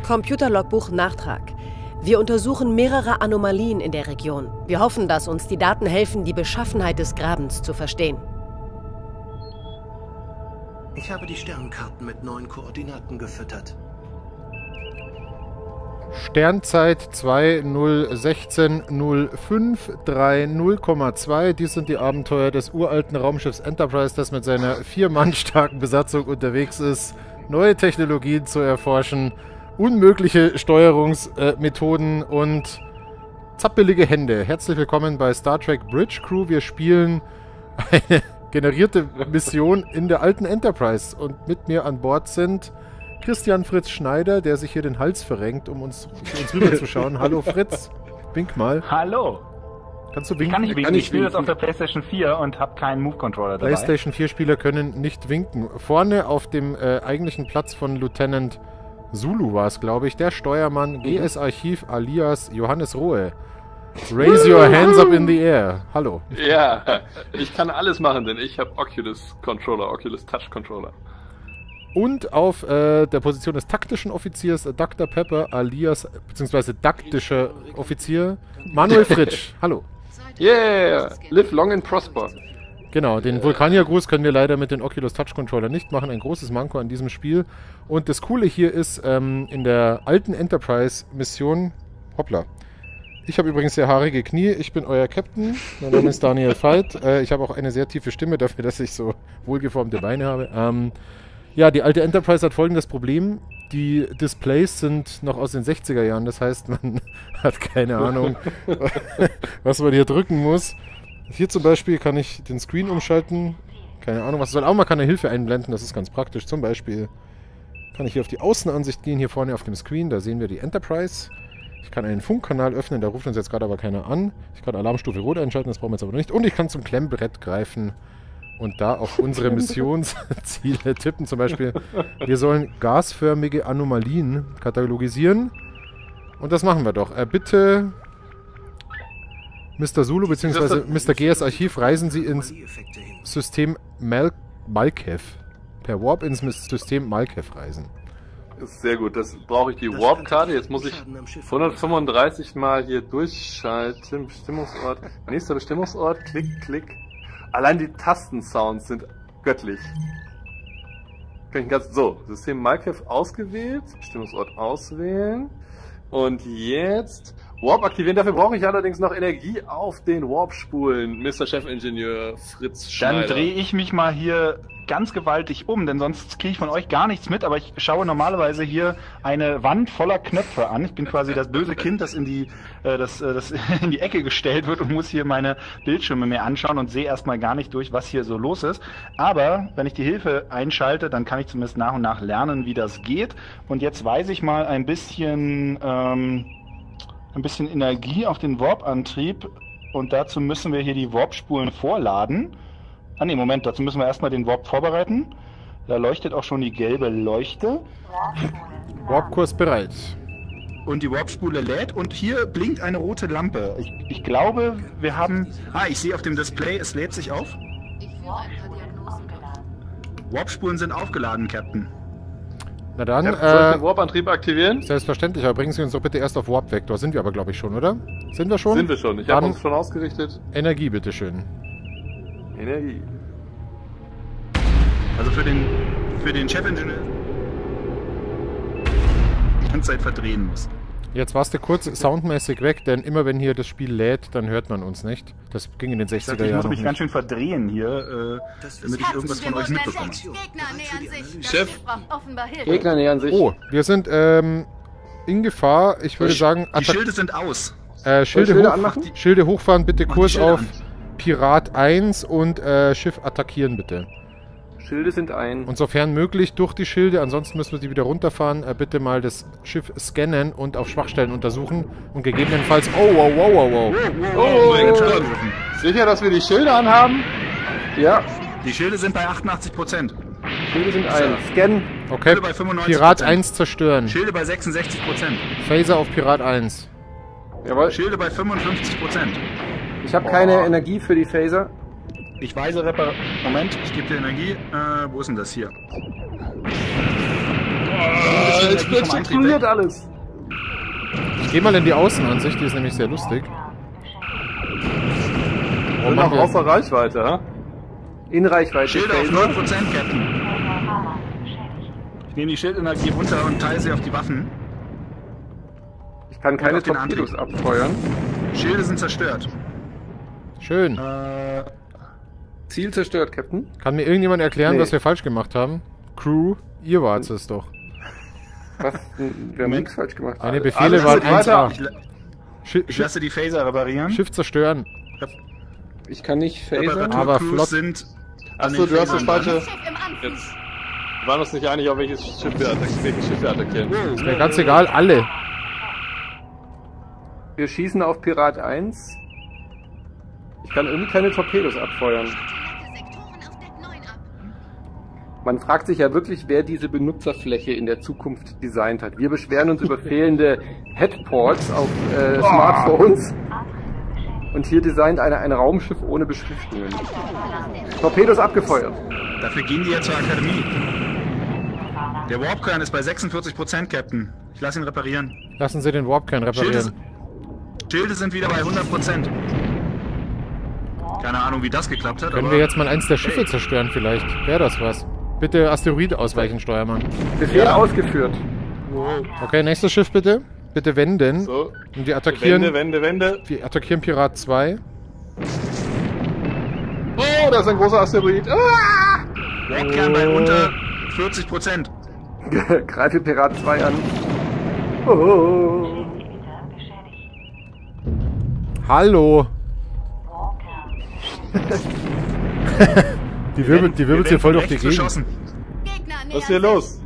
Computerlogbuch Nachtrag. Wir untersuchen mehrere Anomalien in der Region. Wir hoffen, dass uns die Daten helfen, die Beschaffenheit des Grabens zu verstehen. Ich habe die Sternkarten mit neuen Koordinaten gefüttert. Sternzeit 2016-05-30,2. Dies sind die Abenteuer des uralten Raumschiffs Enterprise, das mit seiner 4 Mann starken Besatzung unterwegs ist, neue Technologien zu erforschen, unmögliche Steuerungsmethoden und zappelige Hände. Herzlich willkommen bei Star Trek Bridge Crew. Wir spielen eine generierte Mission in der alten Enterprise und mit mir an Bord sind Christian Fritz Schneider, der sich hier den Hals verrenkt, um uns rüberzuschauen. Hallo Fritz, wink mal. Hallo. Kannst du winken? Kann ich winken? Ich spiele das auf der PlayStation 4 und habe keinen Move-Controller dabei. PlayStation 4 Spieler können nicht winken. Vorne auf dem eigentlichen Platz von Lieutenant Zulu war es, glaube ich, der Steuermann GS Archiv alias Johannes Rohe. Raise your hands up in the air. Hallo. Ja, ich kann alles machen, denn ich habe Oculus Controller, Oculus Touch Controller. Und auf der Position des taktischen Offiziers Dr. Pepper alias, beziehungsweise daktischer Offizier, Manuel Fritsch. Hallo. Yeah, live long and prosper. Genau, den Vulkaniergruß können wir leider mit den Oculus Touch Controller nicht machen. Ein großes Manko an diesem Spiel. Und das Coole hier ist, in der alten Enterprise-Mission, hoppla, ich habe übrigens sehr haarige Knie, ich bin euer Captain, mein Name ist Daniel Veit. Ich habe auch eine sehr tiefe Stimme dafür, dass ich so wohlgeformte Beine habe. Ja, die alte Enterprise hat folgendes Problem. Die Displays sind noch aus den 60er Jahren, das heißt, man hat keine Ahnung, was man hier drücken muss. Hier zum Beispiel kann ich den Screen umschalten. Keine Ahnung, was soll. Auch mal kann eine Hilfe einblenden, das ist ganz praktisch. Zum Beispiel kann ich hier auf die Außenansicht gehen, hier vorne auf dem Screen, da sehen wir die Enterprise. Ich kann einen Funkkanal öffnen, da ruft uns jetzt gerade aber keiner an. Ich kann Alarmstufe Rot einschalten, das brauchen wir jetzt aber noch nicht. Und ich kann zum Klemmbrett greifen und da auch unsere Missionsziele tippen. Zum Beispiel, wir sollen gasförmige Anomalien katalogisieren. Und das machen wir doch. Bitte, Mr. Zulu bzw. Mr. GS Archiv, reisen Sie ins System Malkev. Per Warp ins System Malkev reisen. Das ist sehr gut, das brauche ich die Warp-Karte. Jetzt muss ich 135 Mal hier durchschalten. Bestimmungsort, nächster Bestimmungsort, klick, klick. Allein die Tastensounds sind göttlich. So, System Malkev ausgewählt, Bestimmungsort auswählen. Und jetzt Warp aktivieren. Dafür brauche ich allerdings noch Energie auf den Warp-Spulen, Mr. Chefingenieur Fritz Schneider. Dann drehe ich mich mal hier ganz gewaltig um, denn sonst kriege ich von euch gar nichts mit, aber ich schaue normalerweise hier eine Wand voller Knöpfe an. Ich bin quasi das böse Kind, das in die in die Ecke gestellt wird und muss hier meine Bildschirme mir anschauen und sehe erstmal gar nicht durch, was hier so los ist. Aber wenn ich die Hilfe einschalte, dann kann ich zumindest nach und nach lernen, wie das geht. Und jetzt weise ich mal ein bisschen Energie auf den Warp-Antrieb und dazu müssen wir hier die Warp-Spulen vorladen. Ah ne, Moment, dazu müssen wir erstmal den Warp vorbereiten. Da leuchtet auch schon die gelbe Leuchte. Warp-Kurs bereit. Und die Warp-Spule lädt und hier blinkt eine rote Lampe. Ich glaube, wir haben... Ah, ich sehe auf dem Display, es lädt sich auf. Warp-Spulen sind aufgeladen, Captain. Na dann, soll ich den Warp-Antrieb aktivieren? Selbstverständlich, aber bringen Sie uns doch bitte erst auf Warp-Vektor. Sind wir aber, glaube ich, schon, oder? Sind wir schon? Sind wir schon. Ich habe uns schon ausgerichtet. Energie, bitteschön. Energie. Also für den Chefingenieur die ganze Zeit verdrehen muss. Jetzt warst du kurz soundmäßig weg, denn immer wenn hier das Spiel lädt, dann hört man uns nicht. Das ging in den 60er Jahren. Ich muss mich ganz schön verdrehen hier, damit ich irgendwas von euch mitbekomme. Chef, Gegner nähern sich. Oh, wir sind in Gefahr. Ich würde sagen... Die Schilde sind aus. Schilde hochfahren, bitte Kurs auf Pirat 1 und Schiff attackieren, bitte. Schilde sind ein. Und sofern möglich durch die Schilde, ansonsten müssen wir sie wieder runterfahren. Bitte mal das Schiff scannen und auf Schwachstellen untersuchen und gegebenenfalls... Oh, wow. Oh, sicher, dass wir die Schilde anhaben? Ja. Die Schilde sind bei 88%. Schilde sind ein. Scan. Okay, bei 95%. Pirat 1 zerstören. Schilde bei 66%. Phaser auf Pirat 1. Jawohl. Schilde bei 55%. Ich habe keine Energie für die Phaser. Ich weise Moment, ich gebe dir Energie. Wo ist denn das hier? explodiert alles. Ich gehe mal in die Außenansicht, die ist nämlich sehr lustig. Oh, Noch außer Reichweite, ha? In Reichweite. Schilde auf 0%, Captain. Ich nehme die Schildenergie runter und teile sie auf die Waffen. Ich kann keine auf den Torpedos Antrieb. abfeuern. Schilde sind zerstört. Schön. Ziel zerstört, Captain. Kann mir irgendjemand erklären, Nee. was wir falsch gemacht haben? Crew, ihr wart es doch. Was? Wir haben nichts falsch gemacht. Meine Befehle waren weiter. 1A. Ich lasse die Phaser reparieren. Schiff zerstören. Ich kann nicht phasern. Aber Reparaturcrews flott. sind... Achso, du hast das falsche... Schiff im Anflug. Jetzt. Wir waren uns nicht einig, auf welches Schiff wir attackieren. Ist mir ganz egal, alle. Wir schießen auf Pirat 1. Ich kann irgendwie keine Torpedos abfeuern. Sektoren auf Deck 9 ab. Man fragt sich ja wirklich, wer diese Benutzerfläche in der Zukunft designt hat. Wir beschweren uns über fehlende Headports auf Smartphones. Und hier designt einer ein Raumschiff ohne Beschriftungen. Torpedos abgefeuert. Dafür gehen die ja zur Akademie. Der Warpkern ist bei 46%, Captain. Ich lasse ihn reparieren. Lassen Sie den Warpkern reparieren. Schilde sind wieder bei 100%. Keine Ahnung, wie das geklappt hat, Können aber... wir jetzt mal eins der Schiffe zerstören vielleicht? Wäre das was? Bitte Asteroid ausweichen, Steuermann. Befehl ausgeführt. Okay, nächstes Schiff bitte. Bitte wenden. So. Und wir attackieren... Wende. Wir attackieren Pirat 2. Oh, da ist ein großer Asteroid. Ah! Warpkern bei unter 40%. Greife Pirat 2 an. Oh. Hallo! die wirbelt hier voll durch die Gegend. Geschossen. Gegner Was ist hier los?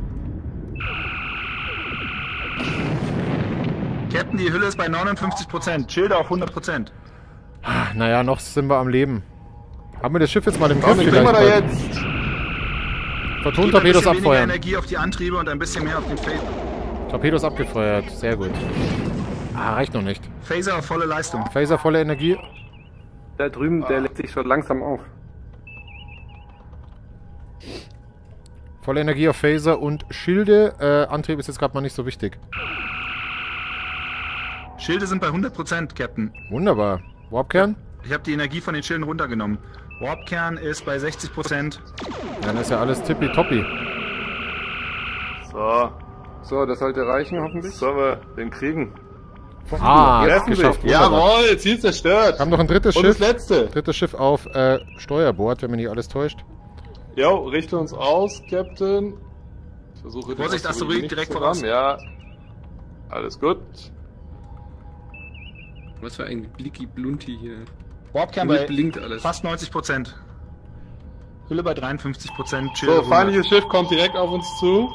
Captain, die Hülle ist bei 59%. Schilde auf 100%. Naja, noch sind wir am Leben. Haben wir das Schiff jetzt mal im Griff Komm, wie kriegen wir da vielleicht? jetzt? Photon-Torpedos weniger abfeuern. Energie auf die Antriebe und ein bisschen mehr auf den Phaser. Torpedos abgefeuert. Sehr gut. Reicht noch nicht. Phaser auf volle Leistung. Phaser volle Energie. Da drüben, der lädt sich schon langsam auf. Volle Energie auf Phaser und Schilde. Antrieb ist jetzt gerade mal nicht so wichtig. Schilde sind bei 100%, Captain. Wunderbar. Warpkern? Ich habe die Energie von den Schilden runtergenommen. Warpkern ist bei 60%. Dann ist ja alles tippitoppi. So. So, das sollte reichen, hoffentlich. Sollen wir den kriegen? Jetzt geschafft. Wunderbar. Jawohl, Ziel zerstört. Wir haben noch ein drittes Und Schiff. das letzte. Drittes Schiff auf Steuerbord, wenn mich nicht alles täuscht. Jo, richte uns aus, Captain. Ich versuche den Vorsicht, Asteroid nicht direkt zu voraus. rammen. Ja. Alles gut. Was für ein Blicky Blunti hier. Warpkern Mir bei blinkt alles. fast 90%. Hülle bei 53%. Schilde So, 100. feindliches Schiff kommt direkt auf uns zu.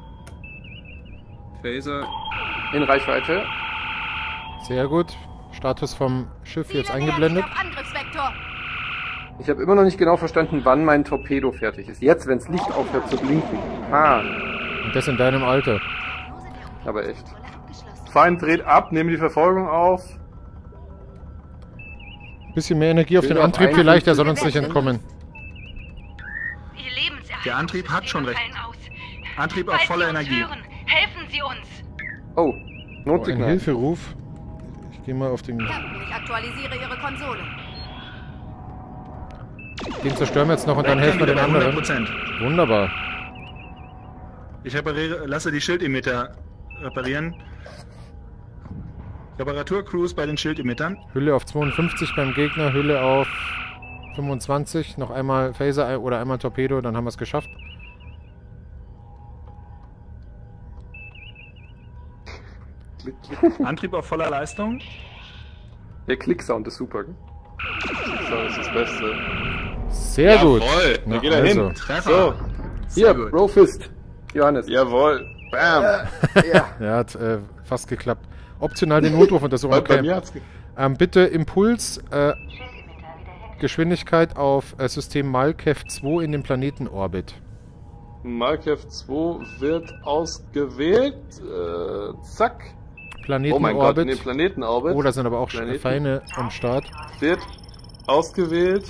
Phaser. In Reichweite. Sehr gut. Status vom Schiff jetzt Ziele eingeblendet. nähern sich auf Angriffsvektor. Ich habe immer noch nicht genau verstanden, wann mein Torpedo fertig ist. Jetzt, wenn das Licht aufhört zu blinken. Ha, Und das in deinem Alter. aber echt. Feind dreht ab, nehme die Verfolgung auf. Bisschen mehr Energie auf Bin den auf Antrieb vielleicht, der soll uns nicht 51%. entkommen. Der Antrieb hat schon recht. Antrieb auf Falls volle Sie uns Energie. hören, helfen Sie uns. Oh, Ein Notsignal. Hilferuf. Ich gehe mal auf den... Captain, ich aktualisiere Ihre Konsole. Den zerstören wir jetzt noch und dann helfen wir den Warpkern wieder anderen. bei 100%. Wunderbar. Ich lasse die Schildemitter reparieren. Reparaturcrews bei den Schildemittern. Hülle auf 52 beim Gegner, Hülle auf 25. Noch einmal Phaser oder einmal Torpedo, dann haben wir es geschafft. Antrieb auf voller Leistung. Der Klicksound ist super. Gell? Das ist das Beste. Sehr gut. Jawohl, Na, da geht er also. hin. Treffer. Hier, Brofist. Johannes. Jawohl. Bam. Ja. Ja, hat fast geklappt. Optional den Notruf untersuchen. Bei Okay. mir hat's Bitte Impuls, Geschwindigkeit auf System Malkev 2 in den Planetenorbit. Malkev 2 wird ausgewählt. Zack. Oh mein Gott, in den Planetenorbit. Planetenorbit. Oh, da sind aber auch Planeten. Feinde am Start. Wird ausgewählt.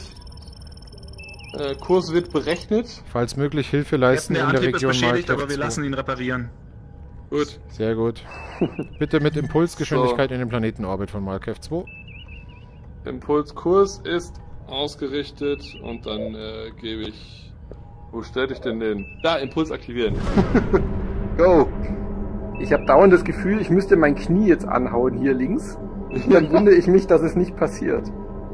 Kurs wird berechnet. Falls möglich, Hilfe leisten Der in der Antrieb ist Region beschädigt, Malkev aber wir 2. lassen ihn reparieren. Gut. Sehr gut. Bitte mit Impulsgeschwindigkeit in den Planetenorbit von Malkev 2. Impulskurs ist ausgerichtet und dann gebe ich... Wo stelle ich denn den? Da, Impuls aktivieren. Go! Ich habe dauernd das Gefühl, ich müsste mein Knie jetzt anhauen hier links. Dann wundere ich mich, dass es nicht passiert.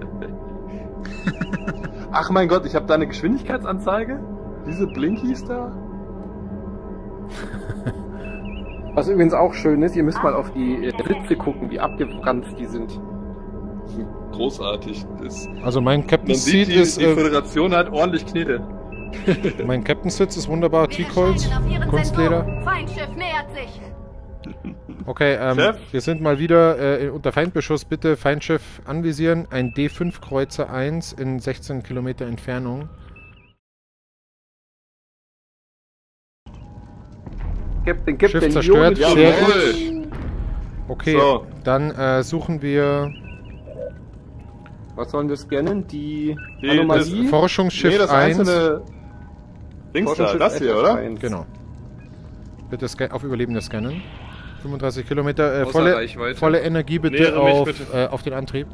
Ach mein Gott, ich habe da eine Geschwindigkeitsanzeige? Diese Blinkies da? Was übrigens auch schön ist, ihr müsst mal auf die Blitze gucken, wie abgebrannt die sind. Großartig. Also mein Captain Man sieht, Seat die ist... Föderation hat ordentlich Knete. Mein Captain Sitz ist wunderbar. Teakholz, Kunstleder. Feindschiff nähert sich. Okay, wir sind mal wieder unter Feindbeschuss. Bitte Feindschiff anvisieren. Ein D5 Kreuzer 1 in 16 Kilometer Entfernung. Schiff zerstört. Ja, Sehr jawohl. gut. Okay, So. dann suchen wir Was sollen wir scannen? Die Die- Anomalie? Forschungsschiff Nee, das 1. einzelne Dings da, Forschungsschiff das hier, oder? FF1. Genau. Bitte auf Überlebende scannen. 35 Kilometer. Außer Volle Reichweite. Energie bitte Nähere mich bitte. auf den Antrieb.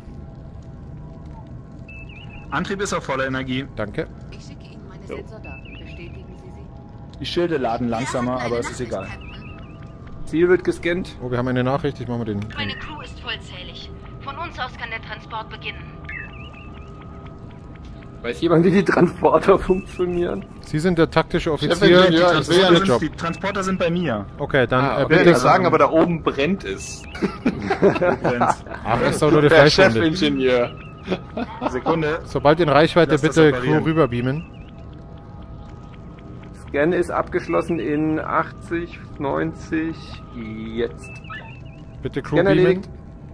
Antrieb ist auf voller Energie. Danke. Ich schicke Ihnen meine Sensordaten. Bestätigen Sie sie? Die Schilde laden langsamer, aber es ist egal. Ziel wird gescannt. Oh, wir haben eine Nachricht. Ich mache mal den... Meine Crew ist vollzählig. Von uns aus kann der Transport beginnen. Weiß jemand, wie die Transporter funktionieren? Sie sind der taktische Offizier. Chefingenieur, Das ich ist will Ihr ja Job. Die Transporter sind bei mir. Okay, dann Ich will bitte... nicht sagen, aber da oben brennt es. Ach, das ist doch nur die Der Fleischwunde. Chefingenieur. Sekunde. Sobald in Reichweite, Lass das bitte operieren. Crew rüberbeamen. Scan ist abgeschlossen in 80, 90, jetzt. Bitte Crew Scan beamen. erledigt.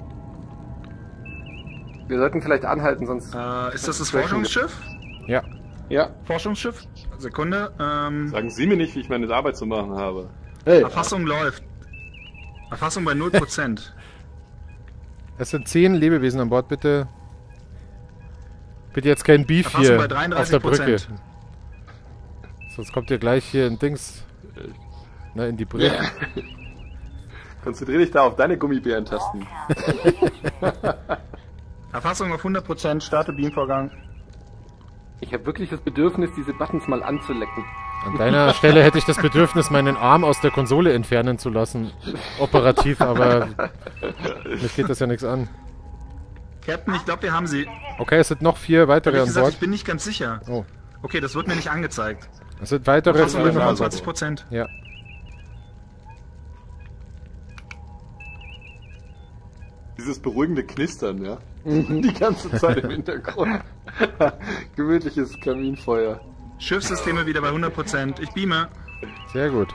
Wir sollten vielleicht anhalten, sonst... Ist das Forschungsschiff? Ja. Ja. Forschungsschiff? Sekunde. Sagen Sie mir nicht, wie ich meine Arbeit zu machen habe. Hey. Erfassung läuft. Erfassung bei 0%. Es sind 10 Lebewesen an Bord, bitte. Bitte jetzt kein Beef Erfassung hier bei auf der Brücke. 33%. Sonst kommt ihr gleich hier in Dings. Na, in die Brücke. Ja. Konzentrier dich da auf deine Gummibärentasten. Erfassung auf 100%, starte Beamvorgang. Ich habe wirklich das Bedürfnis, diese Buttons mal anzulecken. An deiner Stelle hätte ich das Bedürfnis, meinen Arm aus der Konsole entfernen zu lassen. Operativ, aber mich geht das ja nichts an. Captain, ich glaube, wir haben sie. Okay, es sind noch 4 weitere Ehrlich an gesagt, Bord. ich bin nicht ganz sicher. Oh. Okay, das wird mir nicht angezeigt. Es sind weitere Erfassung bei noch an Bord. 25%. Ja. Dieses beruhigende Knistern, ja? Die ganze Zeit im Hintergrund. Gemütliches Kaminfeuer. Schiffssysteme wieder bei 100%. Ich beame. Sehr gut.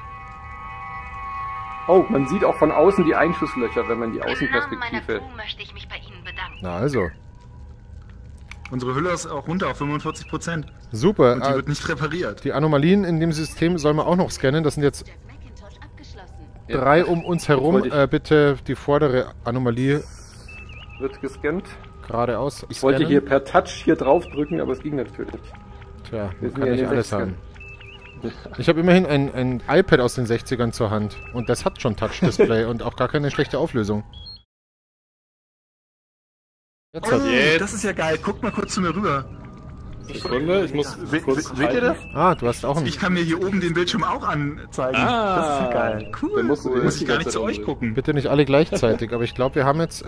Oh, man sieht auch von außen die Einschusslöcher, wenn man die Im Namen meiner Außenperspektive... Crew möchte ich mich bei Ihnen bedanken. Na also. Unsere Hülle ist auch runter auf 45%. Super. Und die wird nicht repariert. Die Anomalien in dem System sollen wir auch noch scannen. Das sind jetzt Jack Macintosh abgeschlossen. 3 um uns herum. wollte ich- Bitte die vordere Anomalie Wird gescannt. geradeaus Ich wollte hier per Touch hier drauf drücken, aber es ging natürlich nicht. Tja, Wir man sind kann ja in nicht den alles 60ern. haben. Ich habe immerhin ein iPad aus den 60ern zur Hand. Und das hat schon Touch-Display und auch gar keine schlechte Auflösung. Jetzt Oh, hat, Jetzt. das ist ja geil. Guckt mal kurz zu mir rüber. Sekunde, ich muss kurz Seht ihr das? du hast auch einen... Ich kann mir hier oben den Bildschirm auch anzeigen. Ah, das ist ja geil. Cool. dann musst du den muss ich gar nicht zu ganze euch Zeit gucken. Bitte nicht alle gleichzeitig, aber ich glaube, wir haben jetzt...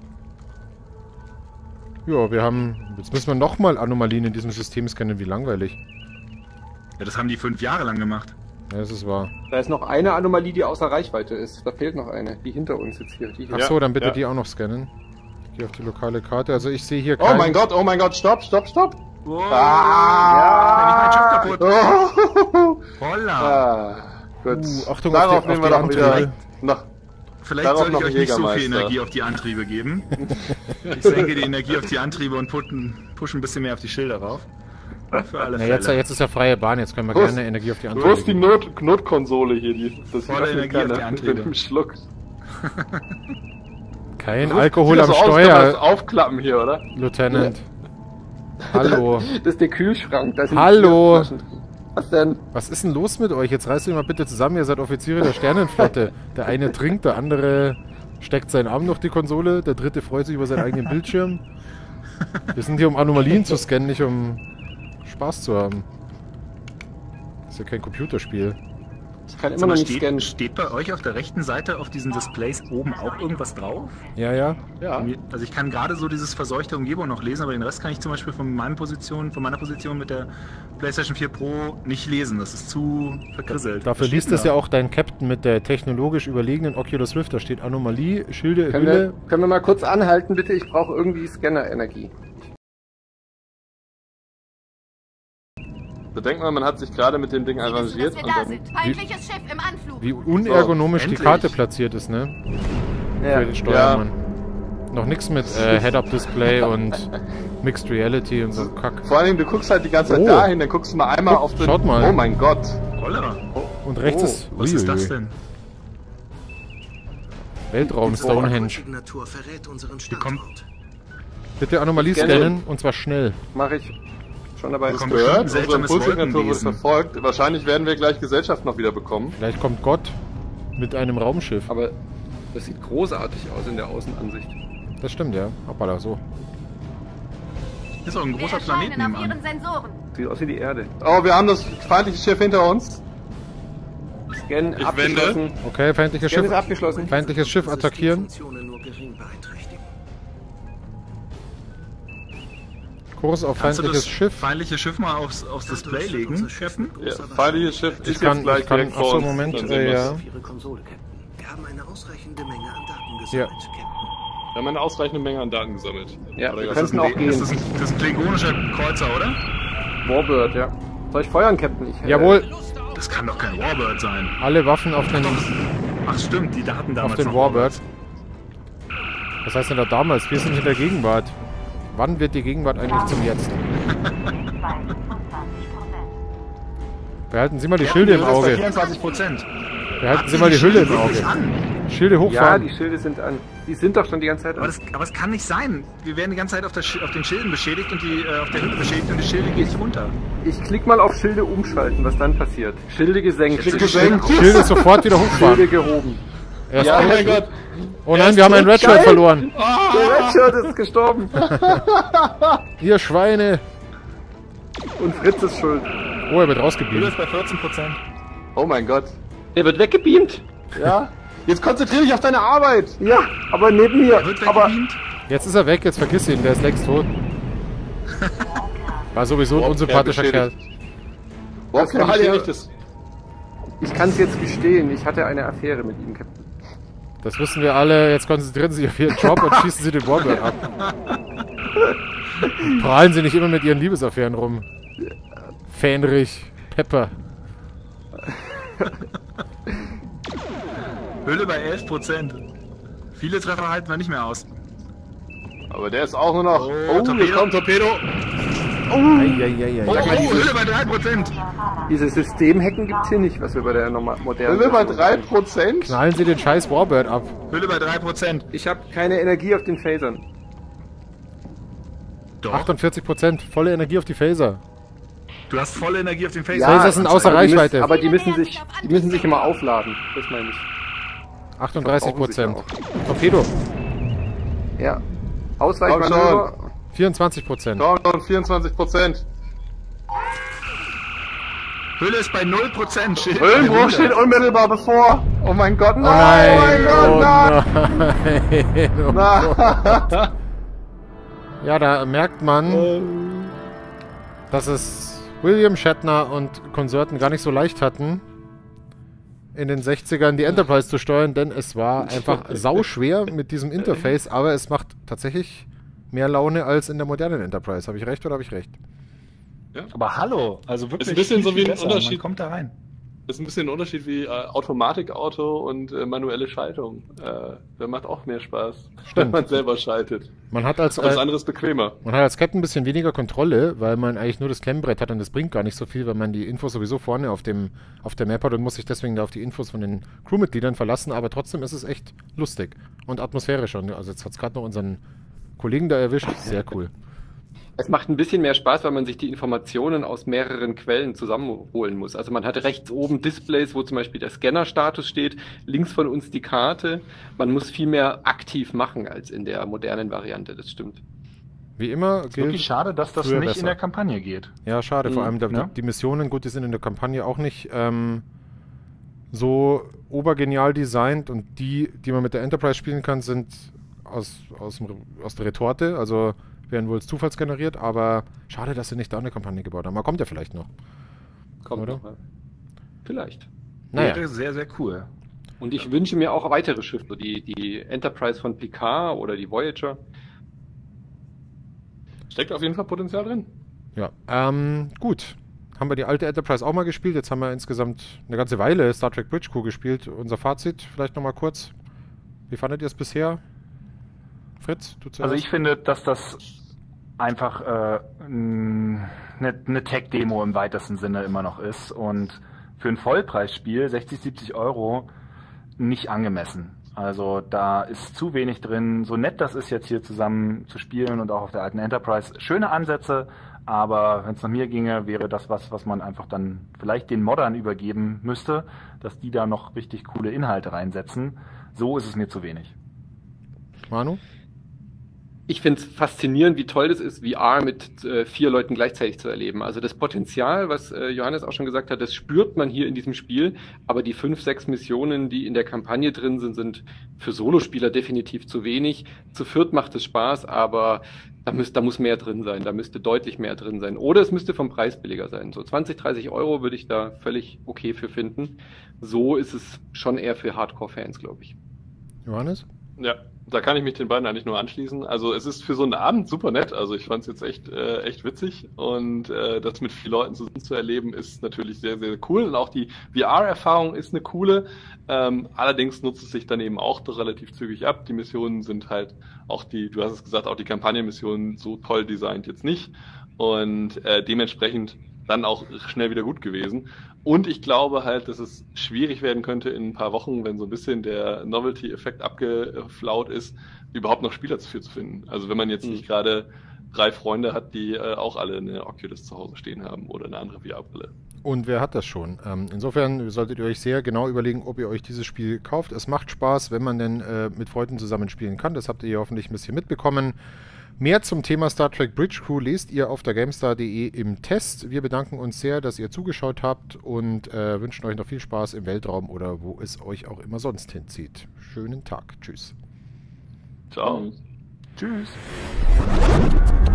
ja, wir haben... Jetzt müssen wir nochmal Anomalien in diesem System scannen. Wie langweilig. Ja, das haben die 5 Jahre lang gemacht. Ja, das ist wahr. Da ist noch eine Anomalie, die außer Reichweite ist. Da fehlt noch eine. Die hinter uns jetzt hier. Die hier. Ach so, dann bitte ja. die auch noch scannen. Geh auf die lokale Karte. Also ich sehe hier Oh kein... mein Gott, stopp! Wow. Ah! Nämlich mein Schiff kaputt. Oh. Holla. Ah, gut. Achtung Darauf auf die nehmen wir doch wieder Antriebe. noch. Vielleicht Darauf sollte ich noch euch ein nicht so viel Jägermeister. Energie auf die Antriebe geben. Ich senke die Energie auf die Antriebe und pushe ein bisschen mehr auf die Schilder rauf. Für alle Na, Fälle. jetzt ist ja freie Bahn. Jetzt können wir Wo ist- gerne Energie auf die Wo Antriebe ist die geben. Notkonsole hier? Das Volle öffnet Energie auf die keiner Antriebe. mit dem Schluck. Kein Sieht Alkohol das am so aus, kann man das Steuer, aufklappen hier, oder? Lieutenant. Hallo. Das ist der Kühlschrank. Da sind Hallo. Bierflaschen drin. Was denn? Was ist denn los mit euch? Jetzt reißt euch mal bitte zusammen, ihr seid Offiziere der Sternenflotte. Der eine trinkt, der andere steckt seinen Arm durch die Konsole, der dritte freut sich über seinen eigenen Bildschirm. Wir sind hier, um Anomalien zu scannen, nicht um Spaß zu haben. Das ist ja kein Computerspiel. Ich kann immer noch nicht scannen. Steht bei euch auf der rechten Seite auf diesen Displays oben auch irgendwas drauf? Ja, ja. Ja. Also ich kann gerade so dieses verseuchte Umgebung noch lesen, aber den Rest kann ich zum Beispiel von meiner Position mit der PlayStation 4 Pro nicht lesen. Das ist zu verkrisselt. Dafür liest es ja auch dein Captain mit der technologisch überlegenen Oculus Rift. Da steht Anomalie, Schilde, Hülle. Können wir mal kurz anhalten, bitte? Ich brauche irgendwie Scanner-Energie. Bedenkt mal, man hat sich gerade mit dem Ding arrangiert. Dass wir da sind. Feindliches Schiff im Anflug. Wie unergonomisch die endlich. Karte platziert ist, ne? Ja. Für den Steuermann. Noch nichts mit Head-Up-Display und Mixed Reality und so Kack. Vor allen Dingen, du guckst halt die ganze Zeit Oh. dahin, dann guckst du mal einmal auf den... Schaut mal. Oh mein Gott. Holla. Und rechts ist... Was ist das Uiuiui. denn? Weltraum Stonehenge. Signatur verrät unseren kommt- Standort. Bitte Anomalie Scanne. scannen und zwar schnell. Mache ich. Schon dabei. Kommt Gehört, bestimmt ein unsere seltsames Impulssignatur wird Wolkenwesen. verfolgt. Wahrscheinlich werden wir gleich Gesellschaft noch wieder bekommen. Vielleicht kommt Gott mit einem Raumschiff. Aber das sieht großartig aus in der Außenansicht. Das stimmt, ja. Hoppala, so. Ist auch ein Wir großer Planet erscheinen auf nebenan. ihren Sensoren. Sieht aus wie die Erde. Oh, wir haben das feindliche Schiff hinter uns. Scan Ich abgeschlossen. Okay, feindliches Scan ist Schiff. abgeschlossen. Feindliches Schiff attackieren. Funktionen nur gering beeinträchtigen. Kurs auf Kannst du feindliches das Schiff. feindliche Schiff mal aufs Display legen, Captain? Ja, feindliches Schiff ist Ich kann, jetzt gleich direkt vor achso, uns. Moment, Dann sehen wir's. ja. Auf Ihre Konsole, Captain. Wir haben eine ausreichende Menge an Daten Ja. gesammelt, Captain. Wir haben eine ausreichende Menge an Daten gesammelt. Ja, Oder wir das könnten ist auch ein- gehen. Das ist ein klingonischer Kreuzer, oder? Warbird, ja. Soll ich feuern, Captain? Jawohl, Das kann doch kein Warbird sein. alle Waffen auf den, Ach stimmt, die Daten damals auf den noch Warbird. Was heißt denn da damals? Wir sind in der Gegenwart. Wann wird die Gegenwart eigentlich zum Jetzt? Behalten Sie mal die Schilde im Auge. 24%. Behalten Sie mal die Hülle im Auge. Schilde Ja, hochfahren. die Schilde sind an. Die sind doch schon die ganze Zeit Aber, an. aber es kann nicht sein. Wir werden die ganze Zeit auf den Schilden beschädigt und auf der Hülle beschädigt und die Schilde geht nicht runter. Ich klick mal auf Schilde umschalten, was dann passiert. Schilde gesenkt. Schilde gesenkt. Schilde sofort wieder hochfahren. Schilde gehoben. Erst Ja, Oh mein Gott. oh nein, wir haben ein Redshirt Geil. verloren. Der Redshirt ist gestorben. Ihr Schweine. Und Fritz ist schuld. Oh, er wird Hülle rausgeblieben. ist bei 14%. Oh mein Gott. Der wird weggebeamt. Ja. Jetzt konzentrier dich auf deine Arbeit. Ja, aber neben mir. Er wird Aber weggebeamt. Jetzt ist er weg, jetzt vergiss ihn, der ist längst tot. War sowieso ein Warp unsympathischer Kerl. beschädigt. Warp kann ich beschädigt ja- ist. ich kann es jetzt gestehen. Ich hatte eine Affäre mit ihm, Captain. Das wissen wir alle. Jetzt konzentrieren Sie sich auf Ihren Job und schießen Sie den Warbird ab. Prahlen Sie nicht immer mit Ihren Liebesaffären rum. Fähnrich, Pepper. Hülle bei 11%. Viele Treffer halten wir nicht mehr aus. Aber der ist auch nur noch... Oh, Torpedo. hier kommt Torpedo. Eieieiei. Oh, Hülle bei 3%. Diese Systemhacken gibt's hier nicht, was wir bei der modernen... Hülle bei 3%. Knallen Sie den scheiß Warbird ab. Hülle bei 3%. Ich habe keine Energie auf den Phasern. Doch. 48%. Volle Energie auf die Phaser. Du hast volle Energie auf den Face. Phaser sind außer aber die Reichweite. Müssen, aber die müssen sich immer aufladen. Das meine ich. 38%. Torpedo. Ja. Ausweichmanöver. 24%. Komm schon, 24%. Hülle ist bei 0%. Schild. Hüllenbruch steht unmittelbar bevor. Oh mein Gott, Oh nein! nein! Oh mein Gott, nein! Oh nein! Nein! Ja, da merkt man, dass es William Shatner und Konsorten gar nicht so leicht hatten, in den 60ern die Enterprise zu steuern, denn es war einfach sauschwer mit diesem Interface, aber es macht tatsächlich mehr Laune als in der modernen Enterprise. Habe ich recht oder habe ich recht? Aber hallo, also wirklich. Ist ein bisschen so wie ein besser. Unterschied. Man kommt da rein. Ist ein bisschen ein Unterschied wie Automatikauto und manuelle Schaltung. Der macht auch mehr Spaß, wenn man selber schaltet. Man hat als Alles andere ist bequemer. Man hat als Captain ein bisschen weniger Kontrolle, weil man eigentlich nur das Klemmbrett hat und das bringt gar nicht so viel, weil man die Infos sowieso vorne auf der Map hat und muss sich deswegen da auf die Infos von den Crewmitgliedern verlassen, aber trotzdem ist es echt lustig und atmosphärisch schon. Also jetzt hat es gerade noch unseren Kollegen da erwischt. Sehr cool. Es macht ein bisschen mehr Spaß, weil man sich die Informationen aus mehreren Quellen zusammenholen muss. Also man hat rechts oben Displays, wo zum Beispiel der Scanner-Status steht, links von uns die Karte. Man muss viel mehr aktiv machen als in der modernen Variante, das stimmt. Wie immer gilt. Wirklich schade, dass das nicht besser in der Kampagne geht. Ja, schade. Vor allem die Missionen, gut, die sind in der Kampagne auch nicht so obergenial designt und die man mit der Enterprise spielen kann, sind aus der Retorte, also werden wohl als zufallsgeneriert, aber schade, dass sie nicht da eine Kampagne gebaut haben. Aber kommt ja vielleicht noch. Kommt oder? Noch. Vielleicht. Naja. Wäre sehr, sehr cool. Und ich wünsche mir auch weitere Schiffe, die Enterprise von Picard oder die Voyager. Steckt auf jeden Fall Potenzial drin. Ja, gut. Haben wir die alte Enterprise auch mal gespielt. Jetzt haben wir insgesamt eine ganze Weile Star Trek Bridge Crew gespielt. Unser Fazit vielleicht nochmal kurz. Wie fandet ihr es bisher? Fritz, du zuerst? Also ich finde, dass das einfach eine Tech-Demo im weitesten Sinne immer noch ist und für ein Vollpreisspiel 60, 70 Euro nicht angemessen. Also da ist zu wenig drin. So nett das ist, jetzt hier zusammen zu spielen und auch auf der alten Enterprise. Schöne Ansätze, aber wenn es nach mir ginge, wäre das was man einfach dann vielleicht den Moddern übergeben müsste, dass die da noch richtig coole Inhalte reinsetzen. So ist es mir zu wenig. Manu? Ich finde es faszinierend, wie toll das ist, VR mit 4 Leuten gleichzeitig zu erleben. Also das Potenzial, was Johannes auch schon gesagt hat, das spürt man hier in diesem Spiel. Aber die 5, 6 Missionen, die in der Kampagne drin sind, sind für Solospieler definitiv zu wenig. Zu viert macht es Spaß, aber da muss mehr drin sein. Da müsste deutlich mehr drin sein. Oder es müsste vom Preis billiger sein. So 20, 30 Euro würde ich da völlig okay für finden. So ist es schon eher für Hardcore-Fans, glaube ich. Johannes? Ja, da kann ich mich den beiden eigentlich nur anschließen. Also es ist für so einen Abend super nett. Also ich fand es jetzt echt witzig und das mit 4 Leuten zusammen zu erleben ist natürlich sehr, sehr cool. Und auch die VR-Erfahrung ist eine coole. Allerdings nutzt es sich dann eben auch doch relativ zügig ab. Die Missionen sind halt auch du hast es gesagt, auch die Kampagnenmissionen so toll designt jetzt nicht und dementsprechend dann auch schnell wieder gut gewesen. Und ich glaube halt, dass es schwierig werden könnte in ein paar Wochen, wenn so ein bisschen der Novelty-Effekt abgeflaut ist, überhaupt noch Spieler dafür zu finden. Also wenn man jetzt nicht gerade 3 Freunde hat, die auch alle eine Oculus zu Hause stehen haben oder eine andere VR-Brille. Und wer hat das schon? Insofern solltet ihr euch sehr genau überlegen, ob ihr euch dieses Spiel kauft. Es macht Spaß, wenn man denn mit Freunden zusammen spielen kann. Das habt ihr hier hoffentlich ein bisschen mitbekommen. Mehr zum Thema Star Trek Bridge Crew lest ihr auf der GameStar.de im Test. Wir bedanken uns sehr, dass ihr zugeschaut habt und wünschen euch noch viel Spaß im Weltraum oder wo es euch auch immer sonst hinzieht. Schönen Tag. Tschüss. Ciao. Tschüss.